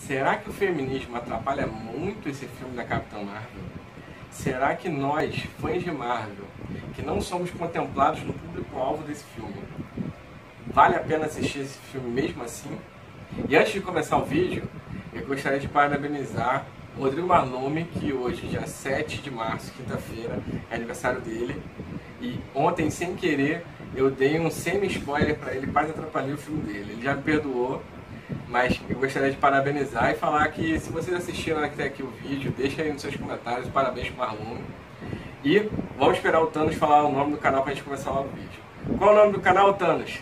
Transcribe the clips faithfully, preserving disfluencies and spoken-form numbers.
Será que o feminismo atrapalha muito esse filme da Capitã Marvel? Será que nós, fãs de Marvel, que não somos contemplados no público-alvo desse filme, vale a pena assistir esse filme mesmo assim? E antes de começar o vídeo, eu gostaria de parabenizar o Rodrigo Marlume, que hoje, dia sete de março, quinta-feira, é aniversário dele. E ontem, sem querer, eu dei um semi-spoiler para ele, quase atrapalhei o filme dele. Ele já me perdoou, mas eu gostaria de parabenizar e falar que se vocês assistiram até aqui o vídeo, deixa aí nos seus comentários, parabéns para o Marlume. E vamos esperar o Thanos falar o nome do canal para a gente começar lá o vídeo. Qual é o nome do canal, Thanos?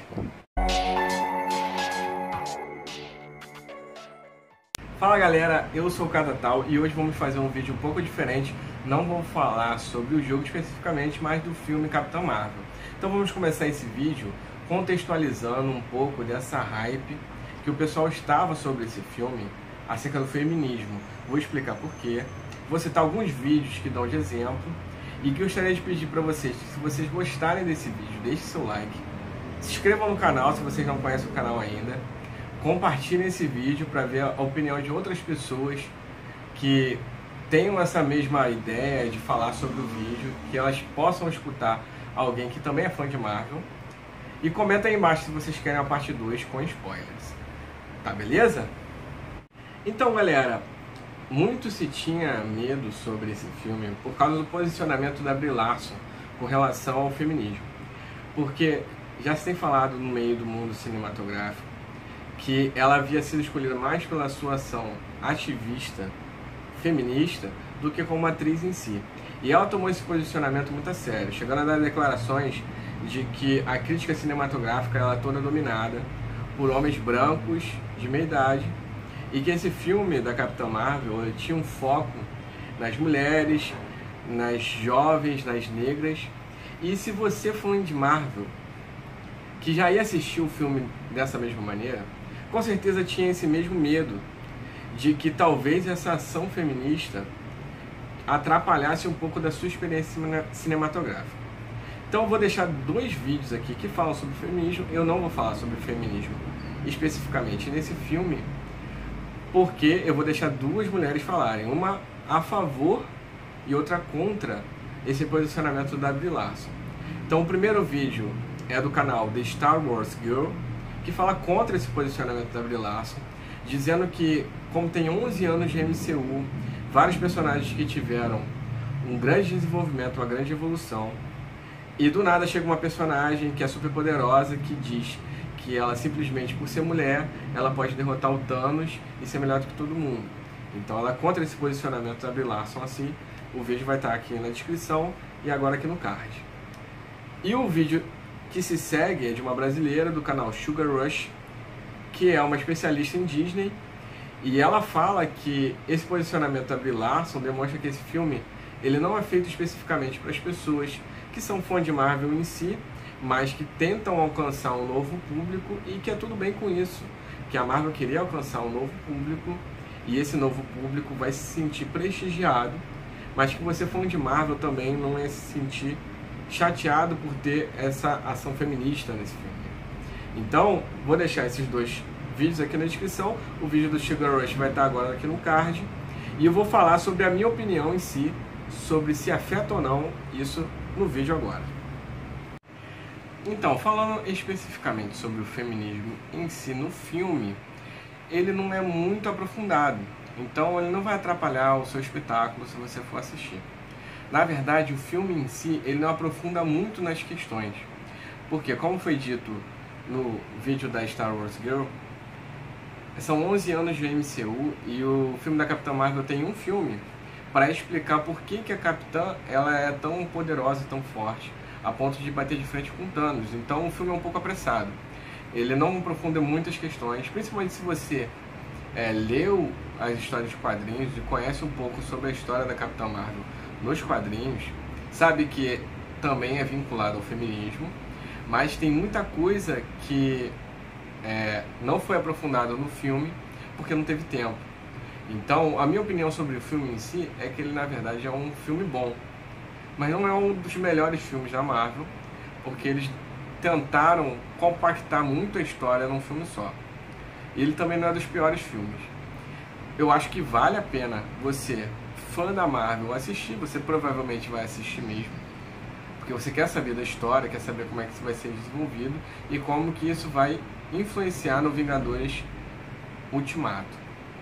Fala galera, eu sou o Catatal e hoje vamos fazer um vídeo um pouco diferente. Não vou falar sobre o jogo especificamente, mas do filme Capitã Marvel. Então vamos começar esse vídeo contextualizando um pouco dessa hype que o pessoal estava sobre esse filme acerca do feminismo. Vou explicar por quê, vou citar alguns vídeos que dão de exemplo e que eu gostaria de pedir para vocês que, se vocês gostarem desse vídeo, deixe seu like, se inscrevam no canal se vocês não conhecem o canal ainda, compartilhem esse vídeo para ver a opinião de outras pessoas que tenham essa mesma ideia de falar sobre o vídeo, que elas possam escutar alguém que também é fã de Marvel. E comenta aí embaixo se vocês querem a parte dois com spoilers. Tá, beleza? Então, galera, muito se tinha medo sobre esse filme por causa do posicionamento da Brie Larson com relação ao feminismo. Porque já se tem falado no meio do mundo cinematográfico que ela havia sido escolhida mais pela sua ação ativista feminista do que como atriz em si. E ela tomou esse posicionamento muito a sério, chegando a dar declarações de que a crítica cinematográfica ela é toda dominada por homens brancos de meia idade e que esse filme da Capitã Marvel ele tinha um foco nas mulheres, nas jovens, nas negras. E se você for de Marvel, que já ia assistir o filme dessa mesma maneira, com certeza tinha esse mesmo medo de que talvez essa ação feminista atrapalhasse um pouco da sua experiência cinematográfica. Então eu vou deixar dois vídeos aqui que falam sobre feminismo. Eu não vou falar sobre feminismo especificamente nesse filme, porque eu vou deixar duas mulheres falarem, uma a favor e outra contra esse posicionamento da Brie Larson. Então o primeiro vídeo é do canal The Star Wars Girl, que fala contra esse posicionamento da Brie Larson, dizendo que, como tem onze anos de M C U, vários personagens que tiveram um grande desenvolvimento, uma grande evolução, e do nada chega uma personagem que é super poderosa, que diz que ela simplesmente por ser mulher, ela pode derrotar o Thanos e ser melhor do que todo mundo. Então ela é contra esse posicionamento da Brie Larson assim. O vídeo vai estar aqui na descrição e agora aqui no card. E o vídeo que se segue é de uma brasileira do canal Sugar Rush, que é uma especialista em Disney, e ela fala que esse posicionamento da Brie Larson demonstra que esse filme ele não é feito especificamente para as pessoas que são fãs de Marvel em si, mas que tentam alcançar um novo público e que é tudo bem com isso, que a Marvel queria alcançar um novo público e esse novo público vai se sentir prestigiado, mas que você fã de Marvel também não ia se sentir chateado por ter essa ação feminista nesse filme. Então, vou deixar esses dois vídeos aqui na descrição. O vídeo do Sugar Rush vai estar agora aqui no card. E eu vou falar sobre a minha opinião em si, sobre se afeta ou não isso no vídeo agora. Então, falando especificamente sobre o feminismo em si no filme, ele não é muito aprofundado. Então, ele não vai atrapalhar o seu espetáculo se você for assistir. Na verdade, o filme em si, ele não aprofunda muito nas questões. Porque, como foi dito no vídeo da Star Wars Girl, são onze anos de M C U e o filme da Capitã Marvel tem um filme para explicar por que, que a Capitã ela é tão poderosa e tão forte, a ponto de bater de frente com Thanos. Então o filme é um pouco apressado. Ele não aprofunda muitas questões, principalmente se você é, leu as histórias de quadrinhos e conhece um pouco sobre a história da Capitã Marvel nos quadrinhos, sabe que também é vinculado ao feminismo, mas tem muita coisa que é, não foi aprofundada no filme porque não teve tempo. Então, a minha opinião sobre o filme em si é que ele, na verdade, é um filme bom, mas não é um dos melhores filmes da Marvel, porque eles tentaram compactar muito a história num filme só. E ele também não é dos piores filmes. eu acho que vale a pena você, fã da Marvel, assistir. Você provavelmente vai assistir mesmo, porque você quer saber da história, quer saber como é que isso vai ser desenvolvido e como que isso vai influenciar no Vingadores Ultimato.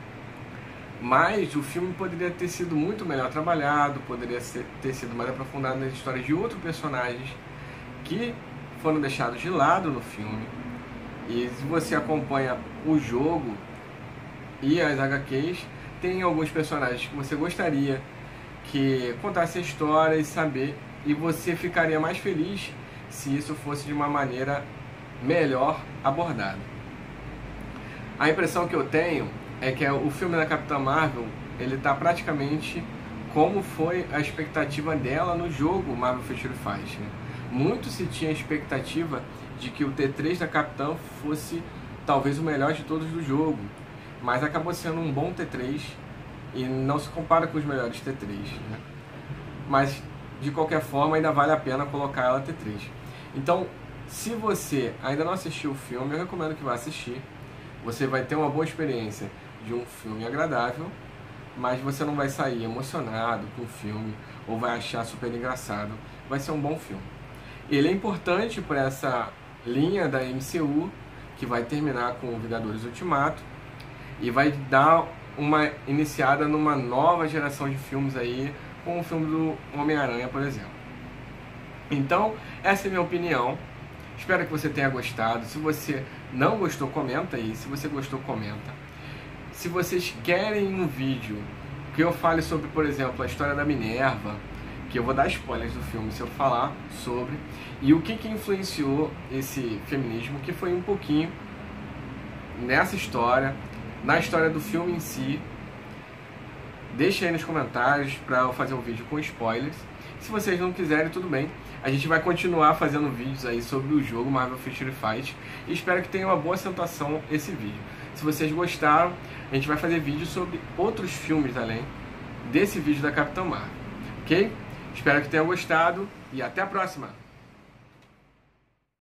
Mas o filme poderia ter sido muito melhor trabalhado, poderia ser, ter sido mais aprofundado nas histórias de outros personagens que foram deixados de lado no filme. E se você acompanha o jogo e as H Qs, tem alguns personagens que você gostaria que contasse a história e saber, e você ficaria mais feliz se isso fosse de uma maneira melhor abordada. A impressão que eu tenho é que o filme da Capitã Marvel, ele está praticamente como foi a expectativa dela no jogo Marvel Future Fight, né? Muito se tinha a expectativa de que o T três da Capitã fosse talvez o melhor de todos do jogo, mas acabou sendo um bom T três e não se compara com os melhores T três, né? Mas de qualquer forma ainda vale a pena colocar ela T três. Então, se você ainda não assistiu o filme, eu recomendo que vá assistir. Você vai ter uma boa experiência de um filme agradável, mas você não vai sair emocionado com o filme ou vai achar super engraçado. Vai ser um bom filme. Ele é importante para essa linha da M C U, que vai terminar com o Vingadores Ultimato e vai dar uma iniciada numa nova geração de filmes aí, com o filme do Homem-Aranha, por exemplo. Então, essa é a minha opinião. Espero que você tenha gostado. Se você não gostou, comenta aí. Se você gostou, comenta. Se vocês querem um vídeo que eu fale sobre, por exemplo, a história da Minerva, que eu vou dar spoilers do filme se eu falar sobre, e o que, que influenciou esse feminismo, que foi um pouquinho nessa história, na história do filme em si, deixa aí nos comentários para eu fazer um vídeo com spoilers. Se vocês não quiserem, tudo bem. A gente vai continuar fazendo vídeos aí sobre o jogo Marvel Future Fight e espero que tenha uma boa acentuação esse vídeo. Se vocês gostaram, a gente vai fazer vídeos sobre outros filmes além desse vídeo da Capitã Marvel, ok? Espero que tenham gostado e até a próxima!